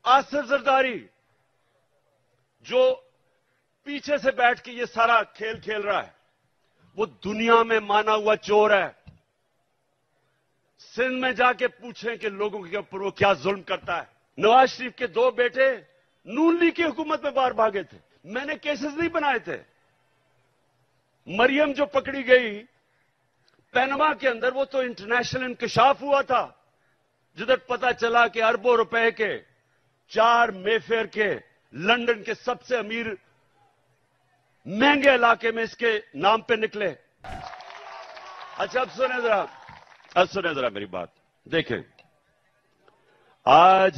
आसिफ जरदारी जो पीछे से बैठ के ये सारा खेल खेल रहा है, वो दुनिया में माना हुआ चोर है। सिंध में जाके पूछें कि लोगों के ऊपर वो क्या जुल्म करता है। नवाज शरीफ के दो बेटे नून लीग की हुकूमत में बाहर भागे थे, मैंने केसेस नहीं बनाए थे। मरियम जो पकड़ी गई पैनमा के अंदर, वो तो इंटरनेशनल इंकशाफ हुआ था, जिधर पता चला कि अरबों रुपए के 4 मेफेयर के लंदन के सबसे अमीर महंगे इलाके में इसके नाम पे निकले। अच्छा अब सुने जरा मेरी बात। देखें, आज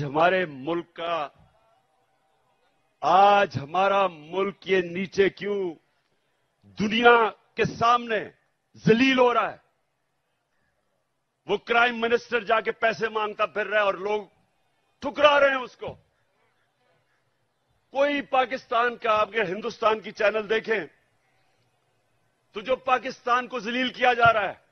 हमारा मुल्क ये नीचे क्यों दुनिया के सामने जलील हो रहा है। वो क्राइम मिनिस्टर जाके पैसे मांगता फिर रहा है और लोग ठुकरा रहे हैं उसको। कोई पाकिस्तान का, अगर हिंदुस्तान की चैनल देखें तो जो पाकिस्तान को जलील किया जा रहा है,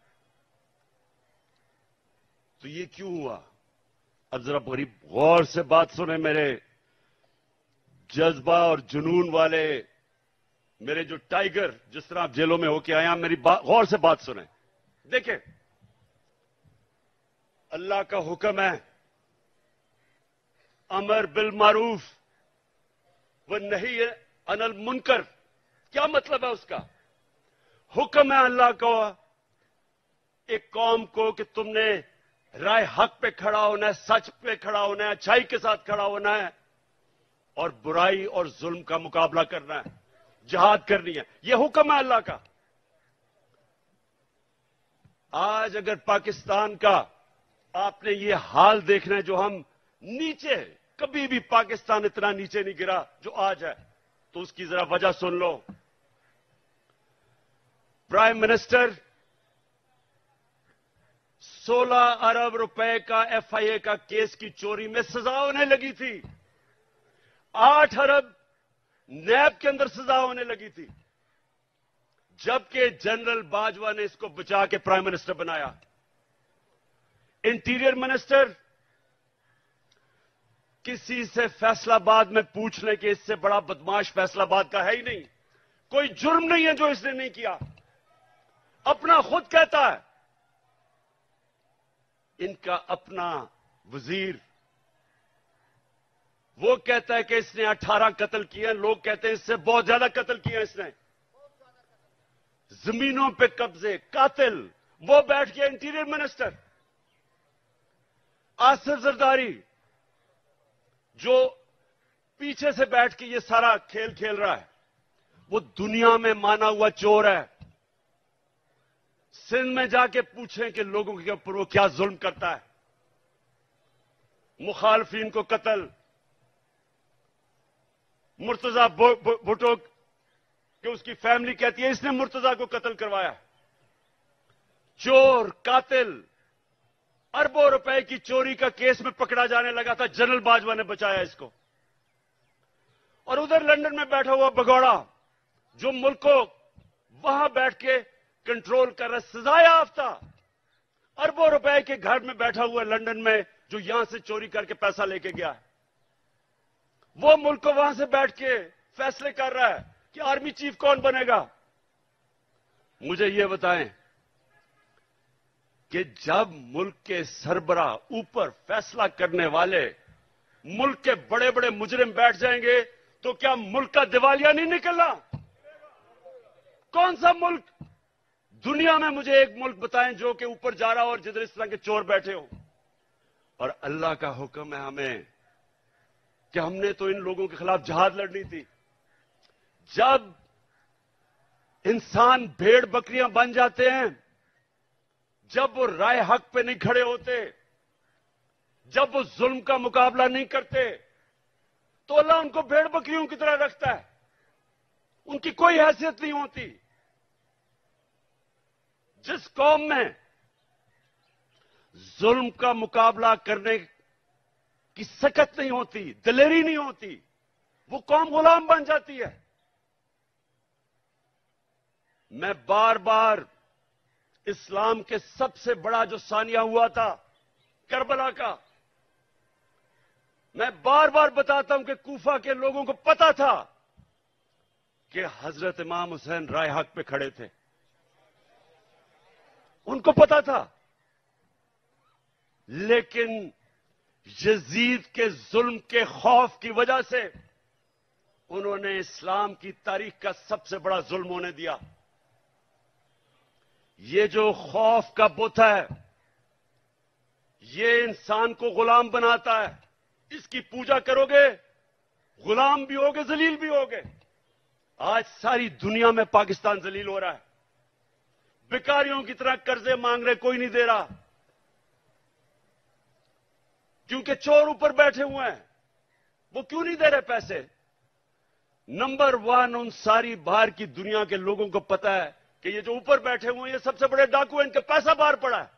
तो ये क्यों हुआ। अब जरा बड़ी गौर से बात सुने मेरे जज्बा और जुनून वाले, मेरे जो टाइगर, जिस तरह आप जेलों में होके आए हैं, मेरी गौर से बात सुने। देखें, अल्लाह का हुक्म है अमर बिल मारूफ व नही अनिल मुनकर। क्या मतलब है उसका। हुक्म है अल्लाह का एक कौम को कि तुमने राय हक पे खड़ा होना है, सच पे खड़ा होना है, अच्छाई के साथ खड़ा होना है और बुराई और जुल्म का मुकाबला करना है, जिहाद करनी है। यह हुक्म है अल्लाह का। आज अगर पाकिस्तान का आपने ये हाल देखना है, जो हम नीचे, कभी भी पाकिस्तान इतना नीचे नहीं गिरा जो आज है, तो उसकी जरा वजह सुन लो। प्राइम मिनिस्टर 16 अरब रुपए का एफआईए का केस की चोरी में सजा होने लगी थी। 8 अरब नैब के अंदर सजा होने लगी थी, जबकि जनरल बाजवा ने इसको बचा के प्राइम मिनिस्टर बनाया। इंटीरियर मिनिस्टर किसी से फैसलाबाद में पूछ ले कि इससे बड़ा बदमाश फैसलाबाद का है ही नहीं। कोई जुर्म नहीं है जो इसने नहीं किया, अपना खुद कहता है। इनका अपना वजीर वो कहता है कि इसने 18 कत्ल किए, लोग कहते हैं इससे बहुत ज्यादा कत्ल किए इसने। जमीनों पे कब्जे, कातिल, वो बैठ गया इंटीरियर मिनिस्टर। आसिफ जरदारी जो पीछे से बैठ के ये सारा खेल खेल रहा है, वो दुनिया में माना हुआ चोर है। सिंध में जाके पूछें कि लोगों के ऊपर वो क्या जुल्म करता है। मुखालफिन को कत्ल, मुर्तजा भुट्टो कि उसकी फैमिली कहती है इसने मुर्तजा को कत्ल करवाया। चोर, कातिल, अरबों रुपए की चोरी का केस में पकड़ा जाने लगा था, जनरल बाजवा ने बचाया इसको। और उधर लंदन में बैठा हुआ भगौड़ा जो मुल्क को वहां बैठ के कंट्रोल कर रहा, सजाए याफ्ता, अरबों रुपए के घर में बैठा हुआ लंदन में, जो यहां से चोरी करके पैसा लेके गया है, वो मुल्क को वहां से बैठ के फैसले कर रहा है कि आर्मी चीफ कौन बनेगा। मुझे ये बताएं कि जब मुल्क के सरबरा, ऊपर फैसला करने वाले मुल्क के बड़े बड़े मुजरिम बैठ जाएंगे, तो क्या मुल्क का दिवालिया नहीं निकलना। कौन सा मुल्क दुनिया में, मुझे एक मुल्क बताएं जो कि ऊपर जा रहा हो और जिधर इस तरह के चोर बैठे हो। और अल्लाह का हुक्म है हमें कि हमने तो इन लोगों के खिलाफ जिहाद लड़नी थी। जब इंसान भेड़ बकरियां बन जाते हैं, जब वो राय हक पे नहीं खड़े होते, जब वो जुल्म का मुकाबला नहीं करते, तो अल्लाह उनको भेड़ बकरियों की तरह रखता है, उनकी कोई हैसियत नहीं होती। जिस कौम में जुल्म का मुकाबला करने की सकत नहीं होती, दिलेरी नहीं होती, वो कौम गुलाम बन जाती है। मैं बार बार इस्लाम के सबसे बड़ा जो सानिया हुआ था करबला का, میں بار بار بتاتا ہوں کہ کوفہ کے لوگوں کو پتا تھا کہ حضرت امام حسین رائے حق پہ کھڑے تھے. ان کو پتا تھا. لیکن یزید کے ظلم کے خوف کی وجہ سے انہوں نے اسلام کی تاریخ کا سب سے بڑا ظلم ہونے دیا. یہ جو خوف کا بت ہے یہ انسان کو غلام بناتا ہے. اس کی پوجا کرو گے غلام بھی ہوگے ذلیل بھی ہوگے. آج ساری دنیا میں پاکستان ذلیل ہو رہا ہے. بیکاریوں کی طرح قرضے مانگ رہے, کوئی نہیں دے رہا کیونکہ چور اوپر بیٹھے ہوئے ہیں. وہ کیوں نہیں دے رہے پیسے؟ نمبر 1 ان ساری باہر کی دنیا کے لوگوں کو پتا ہے کہ یہ جو اوپر بیٹھے ہوئے ہیں یہ سب سے بڑے ڈاکو ہیں, ان کا پیسہ باہر پڑا ہے.